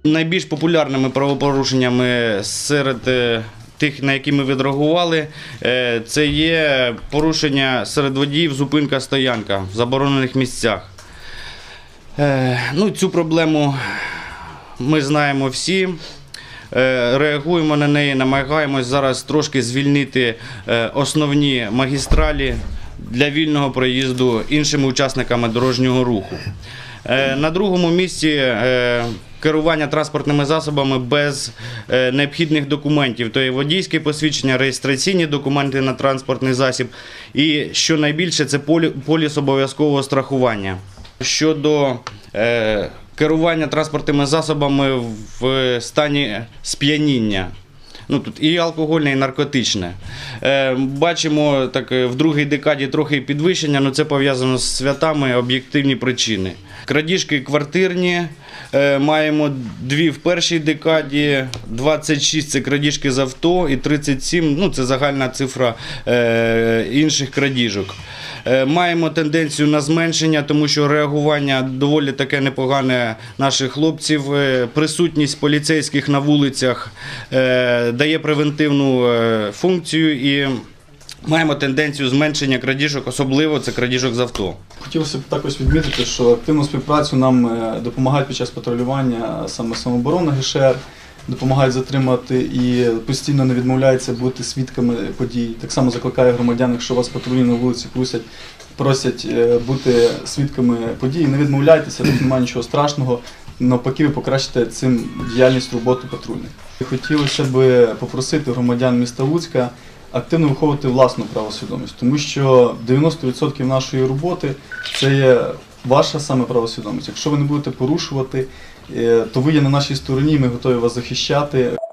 Найбільш популярними правопорушеннями серед тих, на які ми відреагували, це є порушення серед водіїв зупинка-стоянка в заборонених місцях. Цю проблему ми знаємо всі, реагуємо на неї, намагаємось зараз трошки звільнити основні магістралі для вільного проїзду іншими учасниками дорожнього руху. На другому місці керування транспортними засобами без необхідних документів, то є водійське посвідчення, реєстраційні документи на транспортний засіб і, що найбільше, це поліс обов'язкового страхування. Щодо керування транспортними засобами в стані сп'яніння. Тут і алкогольне, і наркотичне. Бачимо, так, в другій декаді трохи підвищення, але це пов'язано з святами, об'єктивні причини. Крадіжки квартирні, маємо 2 в першій декаді, 26 – це крадіжки з авто і 37 – це загальна цифра інших крадіжок. Маємо тенденцію на зменшення, тому що реагування доволі таке непогане наших хлопців. Присутність поліцейських на вулицях дає превентивну функцію і маємо тенденцію зменшення крадіжок, особливо це крадіжок з авто. Хотілося б також відмітити, що активну співпрацю нам допомагають під час патрулювання саме самооборона ГШР, допомагають затримати і постійно не відмовляються бути свідками подій. Так само закликає громадян, якщо вас патрульні на вулиці просять бути свідками подій, не відмовляйтеся, тут немає нічого страшного, навпаки ви покращите цим діяльність роботи патрульних. Хотілося б попросити громадян міста Луцька активно виховувати власну правосвідомість, тому що 90% нашої роботи – це є ваша саме правосвідомість. Якщо ви не будете порушувати, то ви є на нашій стороні, ми готові вас захищати.